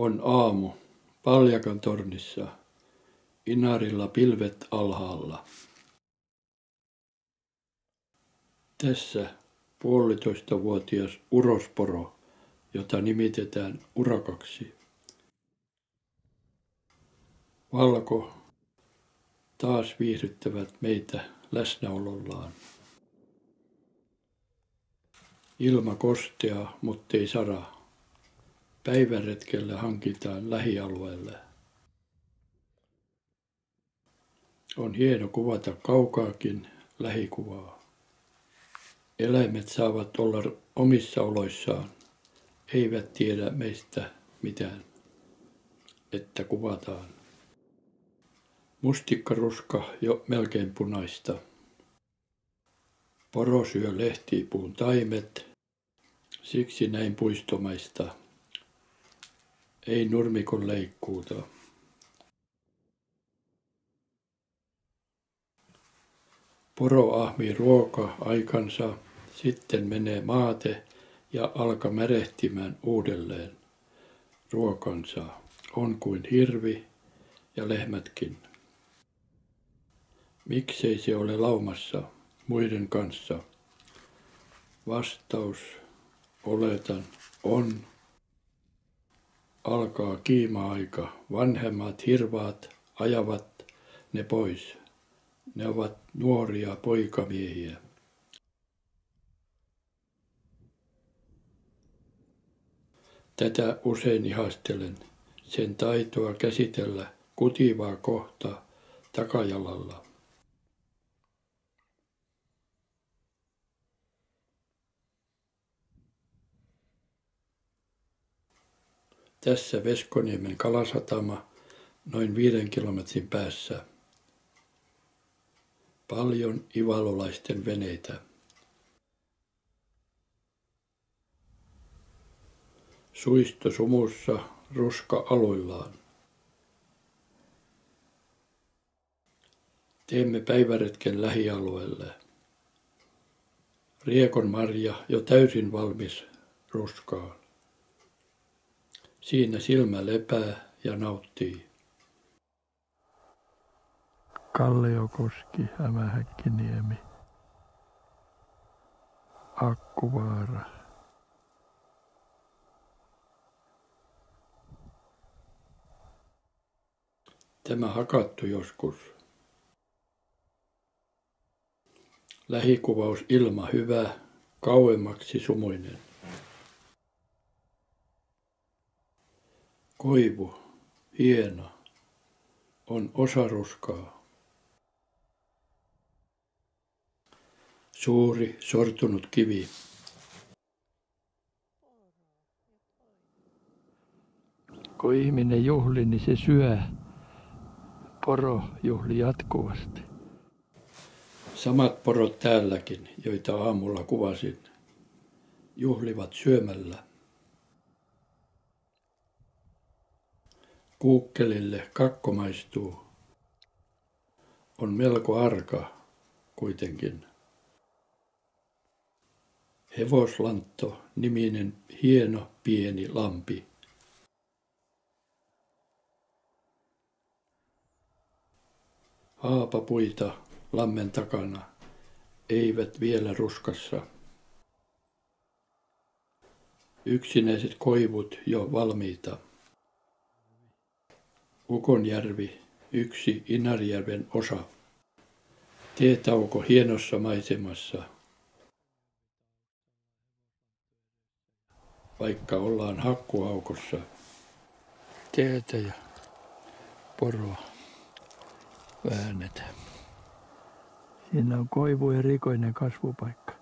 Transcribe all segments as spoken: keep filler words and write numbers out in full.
On aamu Paljakan tornissa, Inarilla pilvet alhaalla. Tässä puolitoistavuotias urosporo, jota nimitetään urakaksi. Valko taas viihdyttävät meitä läsnäolollaan. Ilma kostea, muttei sada. Päiväretkellä hankitaan lähialueelle. On hieno kuvata kaukaakin lähikuvaa. Eläimet saavat olla omissa oloissaan, eivät tiedä meistä mitään, että kuvataan. Mustikkaruska jo melkein punaista. Poro syö lehtipuun taimet, siksi näin puistomaista. Ei nurmikon leikkuuta. Poro ahmii ruoka aikansa, sitten menee maate ja alkaa märehtimään uudelleen. Ruokansa on kuin hirvi ja lehmätkin. Miksei se ole laumassa muiden kanssa? Vastaus, oletan, on. Alkaa kiima-aika. Vanhemmat hirvaat ajavat ne pois. Ne ovat nuoria poikamiehiä. Tätä usein ihastelen, sen taitoa käsitellä kutivaa kohtaa takajalalla. Tässä Veskoniemen kalasatama noin viiden kilometrin päässä. Paljon ivalolaisten veneitä. Suisto sumussa, ruska aluillaan. Teemme päiväretken lähialueelle. Riekon marja jo täysin valmis ruskaan. Siinä silmä lepää ja nauttii. Kalliokoski, Hämähäkkiniemi, Akkuvaara. Tämä hakattu joskus. Lähikuvaus ilma hyvä, kauemmaksi sumuinen. Koivu, hieno, on osa ruskaa. Suuri, sortunut kivi. Kun ihminen juhli, niin se syö. Poro juhli jatkuvasti. Samat porot täälläkin, joita aamulla kuvasin, juhlivat syömällä. Kuukkelille kakko maistuu. On melko arka kuitenkin. Hevoslantto niminen hieno pieni lampi. Haapapuita lammen takana, eivät vielä ruskassa. Yksinäiset koivut jo valmiita. Ukonjärvi, yksi Inarijärven osa. Teetauko hienossa maisemassa. Vaikka ollaan hakkuaukossa. Teetä ja poroa väännetään. Siinä on koivu erikoinen kasvupaikka.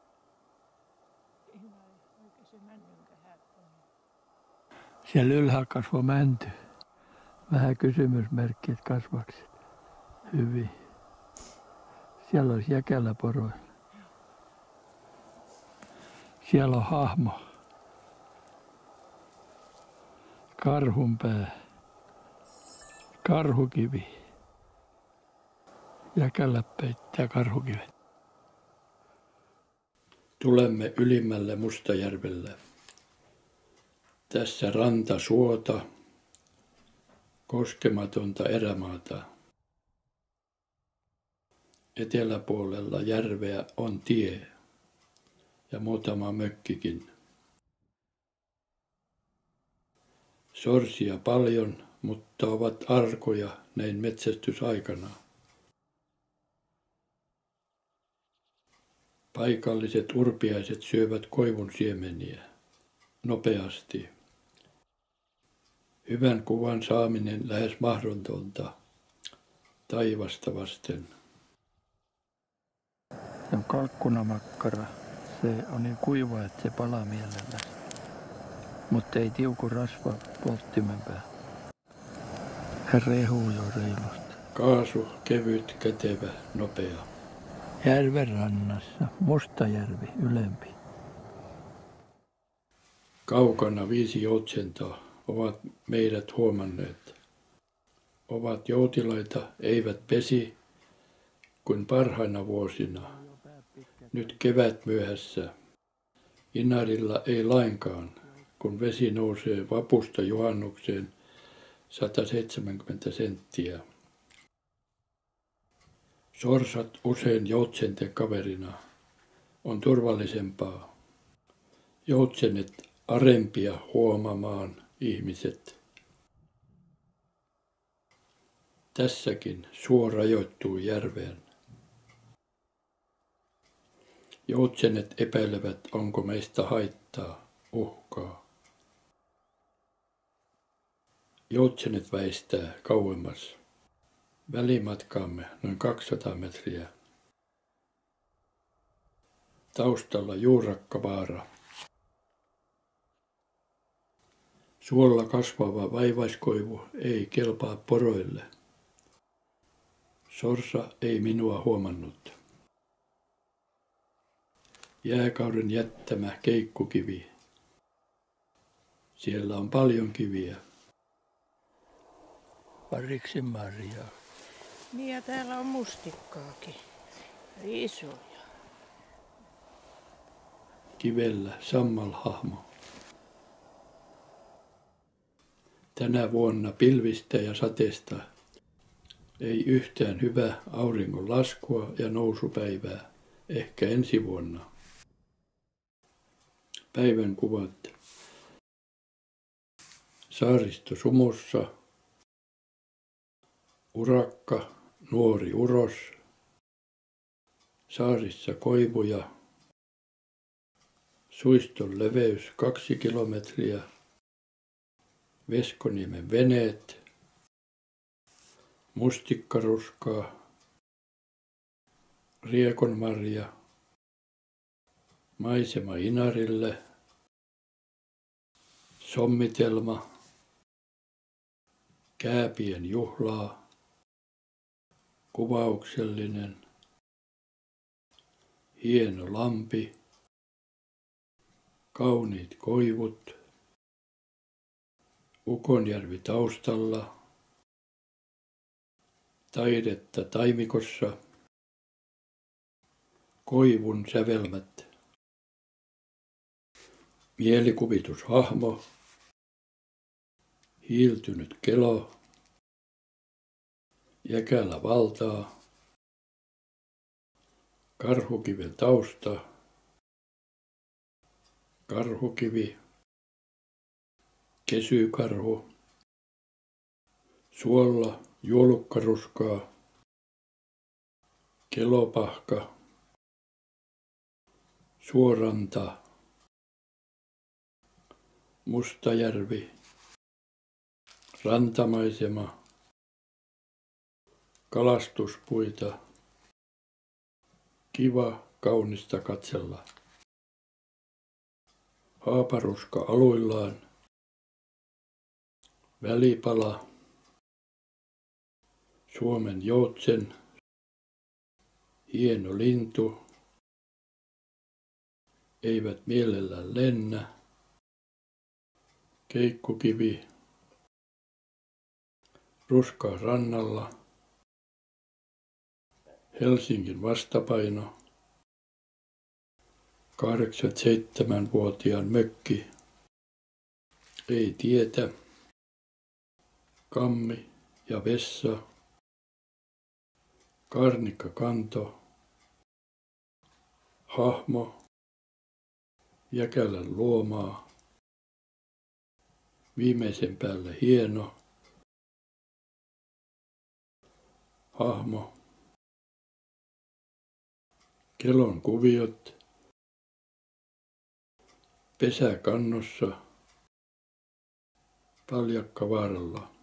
Siellä ylhäällä kasvoi mänty. Vähän kysymysmerkki, että kasvaako hyvin. Siellä olisi jäkälä poroilla. Siellä on hahmo. Karhunpää. Karhukivi. Jäkälä peittää karhukivet. Tulemme ylimmälle Mustajärvelle. Tässä ranta suota, koskematonta erämaata. Eteläpuolella järveä on tie ja muutama mökkikin. Sorsia paljon, mutta ovat arkoja näin metsästysaikana. Paikalliset urpiaiset syövät koivun siemeniä nopeasti. Hyvän kuvan saaminen lähes mahdotonta taivasta vasten. Se on kalkkunamakkara. Se on niin kuiva, että se palaa mielellä. Mutta ei tiuku rasva polttimen päällä. Hän rehuu jo reilusti. Kaasu, kevyt, kätevä, nopea. Järven rannassa, Mustajärvi ylempi. Kaukana viisi joutsentaa ovat meidät huomanneet. Ovat joutilaita, eivät pesi kuin parhaina vuosina. Nyt kevät myöhässä. Inarilla ei lainkaan, kun vesi nousee vapusta juhannukseen sata seitsemänkymmentä senttiä. Sorsat usein joutsenten kaverina on turvallisempaa. Joutsenet arempia huomamaan ihmiset. Tässäkin suo rajoittuu järveen. Joutsenet epäilevät, onko meistä haittaa, uhkaa. Joutsenet väistää kauemmas. Välimatkaamme noin kaksisataa metriä. Taustalla juurakkavaara. Suolla kasvava vaivaiskoivu ei kelpaa poroille. Sorsa ei minua huomannut. Jääkauden jättämä keikkukivi. Siellä on paljon kiviä. Pariksin marjaa. Niin ja täällä on mustikkaakin. Isoja. Kivellä sammalhahmo. Tänä vuonna pilvistä ja sateesta ei yhtään hyvä auringon laskua ja nousupäivää, ehkä ensi vuonna. Päivän kuvat. Saaristo sumussa. Urakka, nuori uros. Saarissa koivuja. Suiston leveys kaksi kilometriä. Veskoniemen veneet. Mustikkaruskaa. Riekonmarja. Maisema Inarille. Sommitelma. Kääpien juhlaa. Kuvauksellinen. Hieno lampi. Kauniit koivut. Ukonjärvi taustalla. Taidetta taimikossa. Koivun sävelmät. Mielikuvitushahmo. Hiiltynyt kelo. Jäkälä valtaa. Karhukiven tausta. Karhukivi. Kesykarhu. Suolla juolukkaruskaa. Kelopahka. Suoranta. Mustajärvi. Rantamaisema. Kalastuspuita. Kiva, kaunista katsella. Haaparuska aluillaan. Välipala. Suomen joutsen. Hieno lintu. Eivät mielellään lennä. Keikkukivi. Ruskaa rannalla. Helsingin vastapaino. kahdeksankymmentäseitsemänvuotiaan mökki. Ei tietä, kammi ja vessa, karnikkakanto, hahmo, Jäkälän luomaa, viimeisen päällä hieno, hahmo, Kelon kuviot, pesä kannossa, Paljakkavaaralla.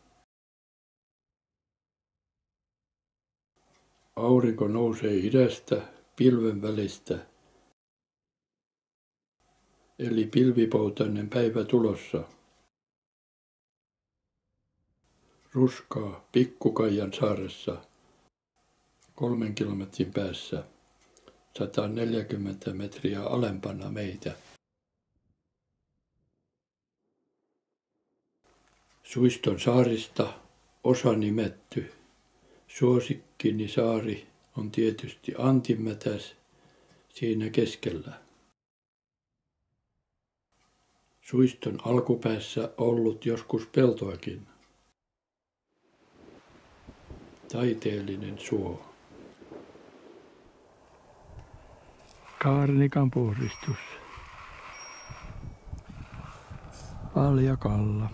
Aurinko nousee idästä pilven välistä, eli pilvipoutainen päivä tulossa. Ruskaa Pikkukaijan saaressa, kolmen kilometrin päässä, sata neljäkymmentä metriä alempana meitä. Suiston saarista osa nimetty. Suosikkini saari on tietysti Antinmätäs siinä keskellä. Suiston alkupäässä ollut joskus peltoakin. Taiteellinen suo. Kaarnikan puhdistus. Paljakalla.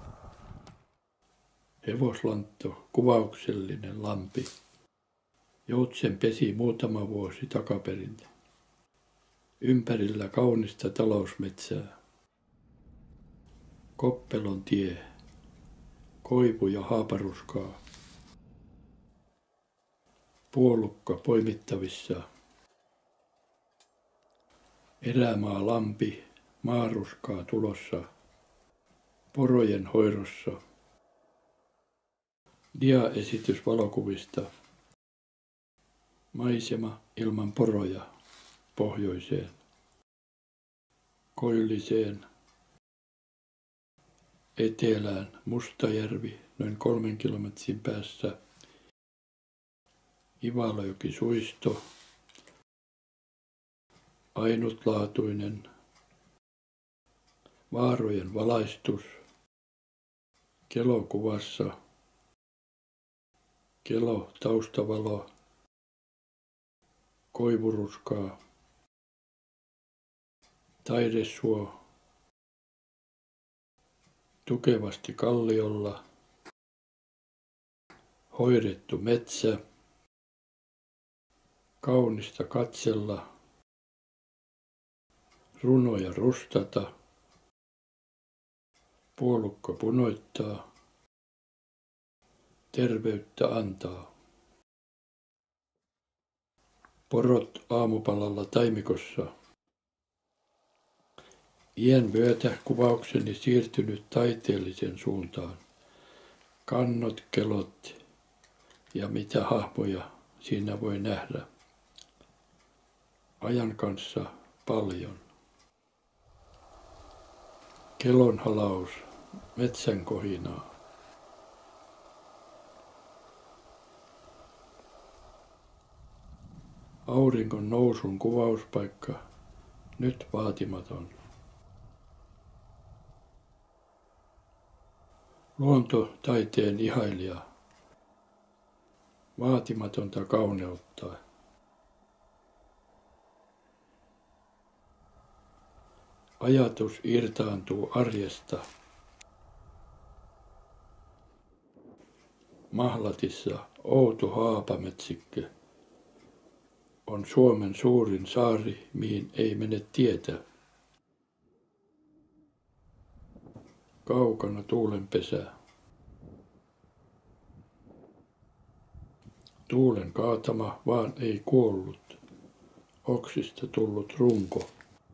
Hevoslantto, kuvauksellinen lampi. Joutsen pesi muutama vuosi takaperin. Ympärillä kaunista talousmetsää. Koppelon tie. Koivu ja haaparuskaa. Puolukka poimittavissa. Erämaa lampi, maaruskaa tulossa. Porojen hoidossa. Diaesitys valokuvista. Maisema ilman poroja pohjoiseen. Koilliseen. Etelään Mustajärvi noin kolmen kilometrin päässä. Ivalojoki suisto. Ainutlaatuinen. Vaarojen valaistus. Kelokuvassa. Kelo taustavalo. Koivuruskaa. Taidesuo. Tukevasti kalliolla. Hoidettu metsä. Kaunista katsella. Runoja rustata. Puolukka punoittaa. Terveyttä antaa. Porot aamupalalla taimikossa. Iän myötä kuvaukseni siirtynyt taiteellisen suuntaan. Kannot, kelot ja mitä hahmoja siinä voi nähdä. Ajan kanssa paljon. Kelon halaus, metsän kohinaa. Auringon nousun kuvauspaikka, nyt vaatimaton. Luontotaiteen ihailija, vaatimatonta kauneutta. Ajatus irtaantuu arjesta. Mahlatissa outo haapametsikkö on Suomen suurin saari, mihin ei mene tietä. Kaukana tuulenpesä. Tuulen kaatama vaan ei kuollut. Oksista tullut runko.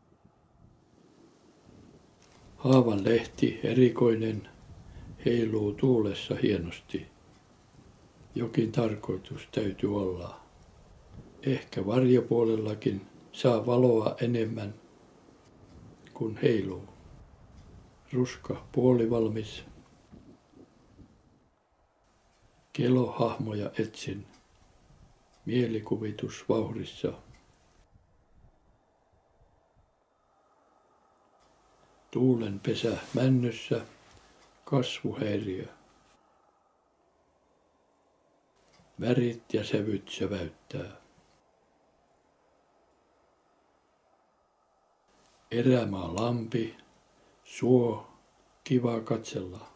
Haavan lehti, erikoinen, heiluu tuulessa hienosti. Jokin tarkoitus täytyy olla. Ehkä varjopuolellakin saa valoa enemmän, kun heiluu. Ruska puolivalmis. Kelohahmoja etsin. Mielikuvitus vauhdissa. Tuulenpesä männyssä, kasvuhäiriö. Värit ja sävyt säväyttää. Erämaa lampi, suo, kiva katsella.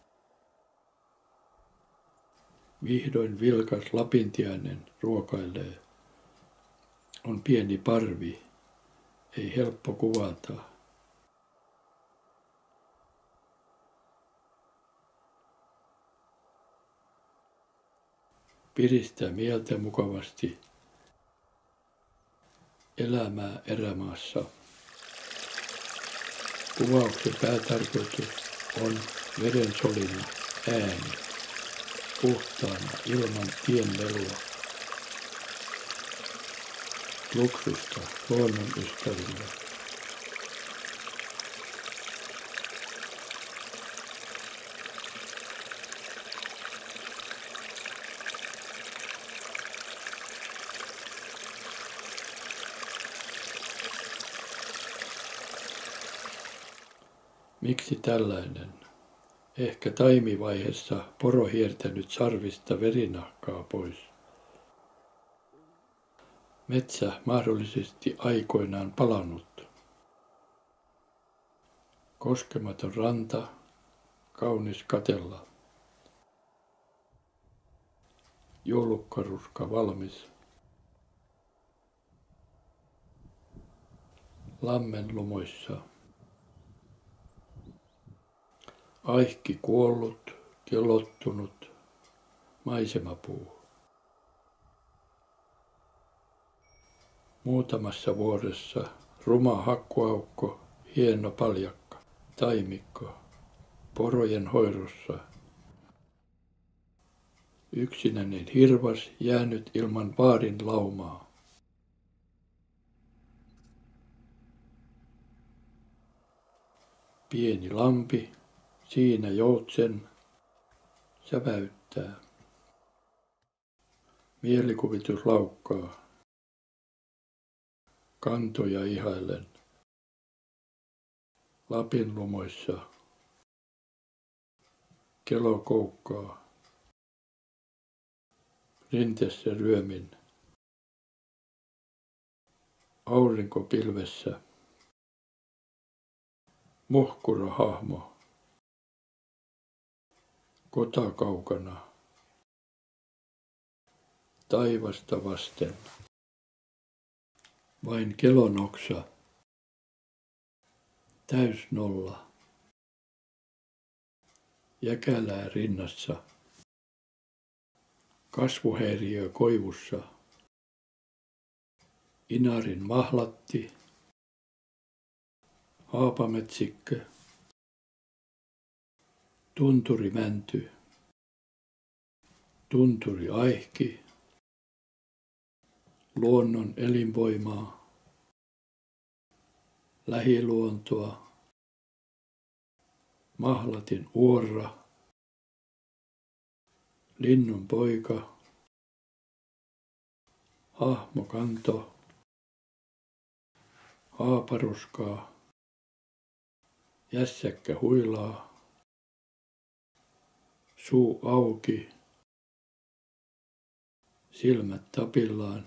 Vihdoin vilkas lapintiainen ruokailee. On pieni parvi, ei helppo kuvata. Piristää mieltä mukavasti elämää erämaassa. Kuvauksen päätarkoitus on verensolina ääni, puhtaana ilman tienmelua. Luksusta luonnon ystäville. Miksi tällainen? Ehkä taimivaiheessa poro hiertänyt sarvista verinahkaa pois. Metsä mahdollisesti aikoinaan palannut. Koskematon ranta, kaunis katella. Joulukkaruska valmis. Lammen lumoissa. Aihki kuollut, kelottunut, maisemapuu. Muutamassa vuodessa ruma hakkuaukko, hieno paljakka, taimikko, porojen hoidossa. Yksinäinen hirvas jäänyt ilman vaarin laumaa. Pieni lampi, siinä joutsen, säväyttää. Mielikuvitus laukkaa. Kantoja ihailen. Lapin lumoissa. Kelo koukkaa. Rintessä ryömin. Aurinko pilvessä. Muhkura hahmo. Kota kaukana. Taivasta vasten. Vain kelonoksa. Täys nolla. Jäkälää rinnassa. Kasvuhäiriö koivussa. Inarin mahlatti. Haapametsikkö. Tunturi mänty. Tunturi aihki. Luonnon elinvoimaa. Lähiluontoa. Mahlatin uorra. Linnun poika. Hahmokanto. Haaparuskaa. Jässäkkä huilaa. Suu auki. Silmät tapillaan.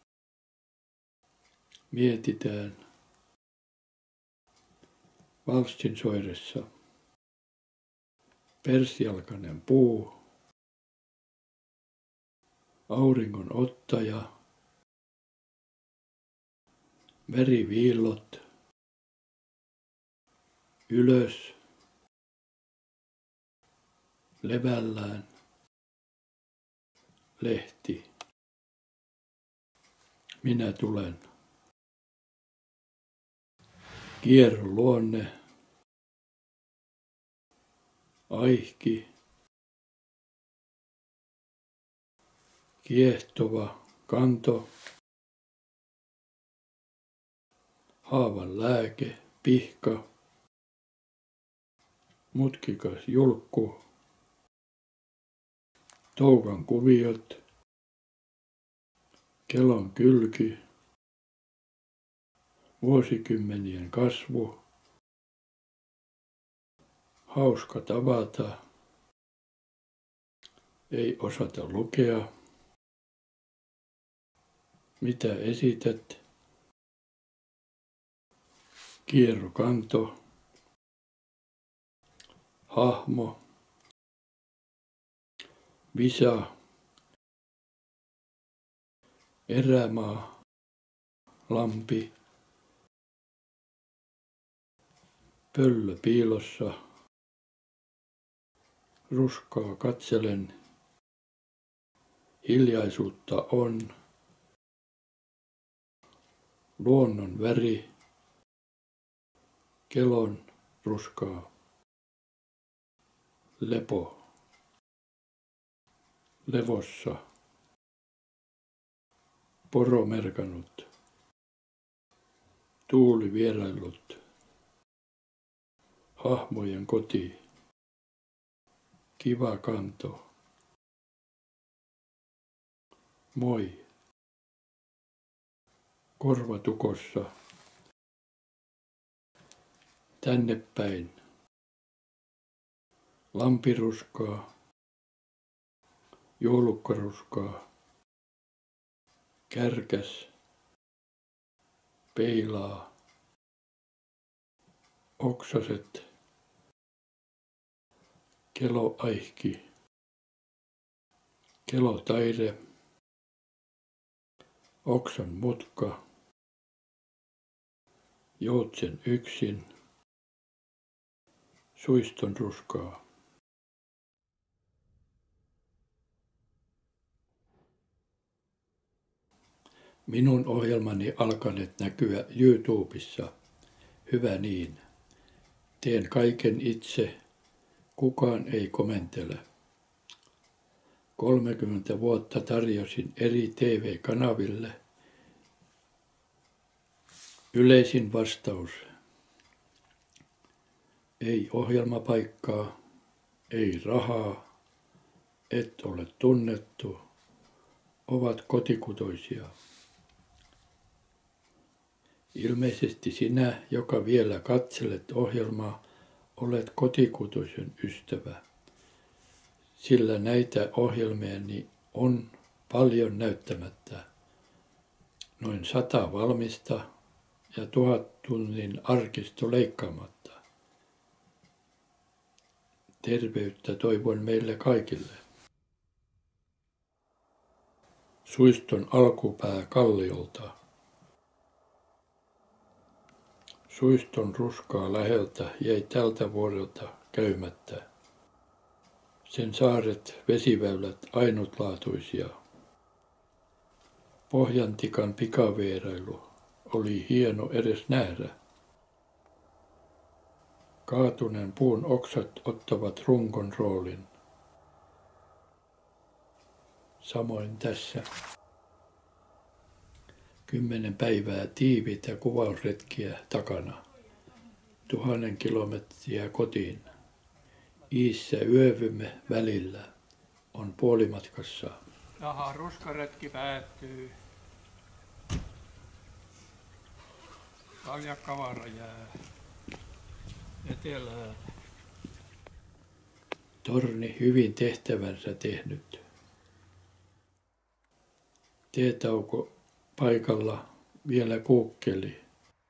Mietitään. Valssin soiressa. Persjalkainen puu. Auringon ottaja. Veriviillot. Ylös. Levällään. Lehti. Minä tulen. Kierro luonne. Aihki. Kiehtova kanto. Haavan lääke, pihka. Mutkikas julkku. Toukan kuviot. Kelon kylki. Vuosikymmenien kasvu. Hauska tavata. Ei osata lukea. Mitä esität? Kierrokanto. Hahmo. Visa. Erämaa. Lampi. Pöllö piilossa. Ruskaa katselen. Hiljaisuutta on. Luonnon väri. Kelon ruskaa. Lepo. Levossa. Poro merkannut. Tuuli vierailut. Hahmojen koti. Kiva kanto. Moi. Korvatukossa. Tänne päin. Lampiruskaa. Joulukkaruskaa. Kärkäs. Peilaa. Oksaset. Keloaihki. Kelotaide. Oksan mutka. Joutsen yksin. Suiston ruskaa. Minun ohjelmani alkaneet näkyä YouTubessa. Hyvä niin. Teen kaiken itse. Kukaan ei komentele. kolmekymmentä vuotta tarjosin eri T V-kanaville. Yleisin vastaus. Ei ohjelmapaikkaa, ei rahaa, et ole tunnettu, ovat kotikutoisia. Ilmeisesti sinä, joka vielä katselet ohjelmaa, olet kotikutoisen ystävä, sillä näitä ohjelmiani on paljon näyttämättä. Noin sata valmista ja tuhat tunnin arkisto leikkaamatta. Terveyttä toivon meille kaikille. Suiston alkupää Kalliolta. Suiston ruskaa läheltä jäi tältä vuodelta käymättä. Sen saaret, vesiväylät ainutlaatuisia. Pohjantikan pikavierailu oli hieno edes nähdä. Kaatuneen puun oksat ottavat runkon roolin. Samoin tässä. Kymmenen päivää tiiviitä kuvausretkiä takana. Tuhannen kilometriä kotiin. Iissä yövymme välillä. On puolimatkassa. Jaha, ruskaretki päättyy. Kaljakavara jää etelään. Torni hyvin tehtävänsä tehnyt. Teetauko paikalla vielä kuukkeli.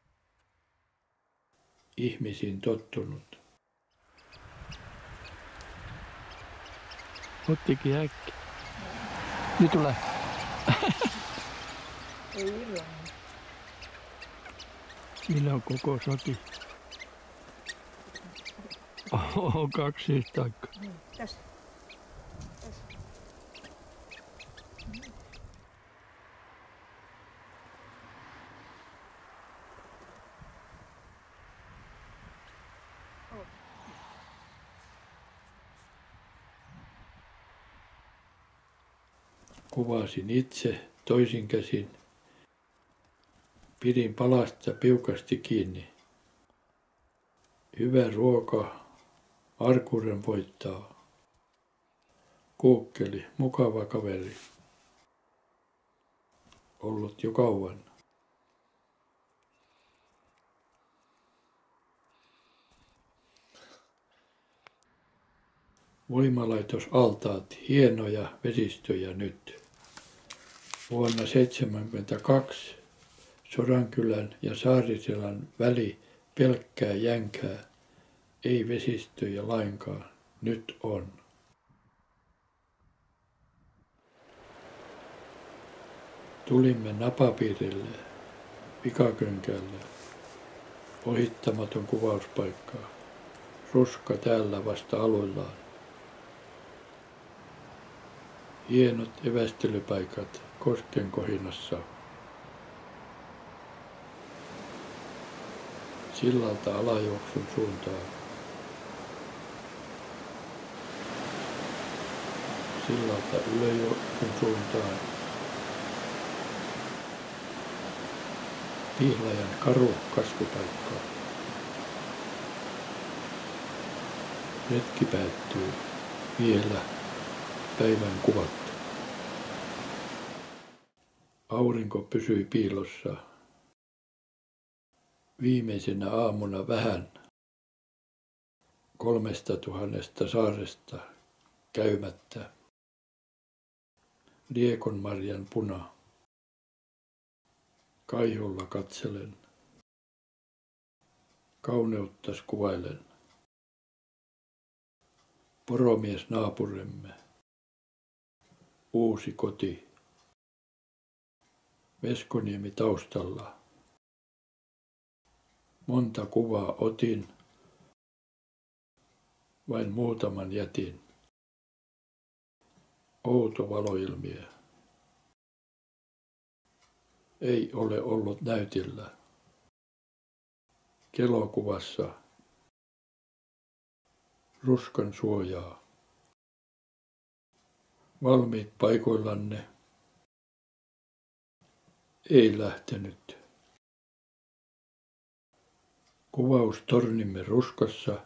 Ihmisiin tottunut. Ottikin äkki. Nyt tulee. Ei irronnut. Siinä on koko saki. Oho, kaksi yhtä aikaa. Niin, tässä. Tässä. Oh. Kuvasin itse toisin käsin. Pidin palasta piukasti kiinni. Hyvä ruoka, arkuuden voittaa. Kuukkeli, mukava kaveri. Ollut jo kauan. Voimalaitosaltaat, hienoja vesistöjä nyt. Vuonna seitsemänkymmentäkaksi Sodankylän ja Saariselän väli pelkkää jänkää, ei vesistöjä lainkaan, nyt on. Tulimme napapiirille, Pikakönkälle, ohittamaton kuvauspaikka, ruska täällä vasta aluillaan. Hienot evästelypaikat koskenkohinassa. Sillalta alajuoksun suuntaan. Sillalta yläjuoksun suuntaan. Pihlajan karu kasvupaikka. Retki päättyy. Vielä päivän kuvat. Aurinko pysyi piilossa. Viimeisenä aamuna vähän kolmesta tuhannesta saaresta käymättä. Liekonmarjan puna. Kaiholla katselen. Kauneuttas kuvailen. Poromies naapuremme. Uusi koti. Veskoniemi taustalla. Monta kuvaa otin, vain muutaman jätin. Outo valoilmiö. Ei ole ollut näytillä. Kelokuvassa. Ruskan suojaa. Valmiit paikoillanne. Ei lähtenyt. Kuvaus tornimme ruskassa,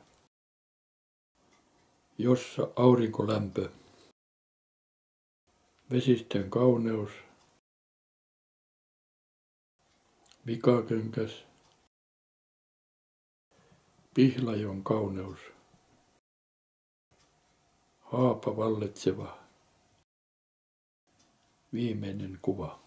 jossa aurinkolämpö. Vesistön kauneus. Pikakönkäs. Pihlajon kauneus. Haapa vallitseva. Viimeinen kuva.